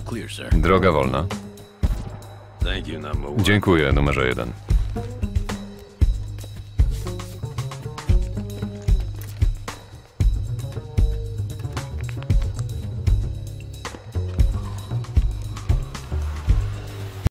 clear, sir. Droga wolna. Thank you, number one. Dziękuję, numerze 1.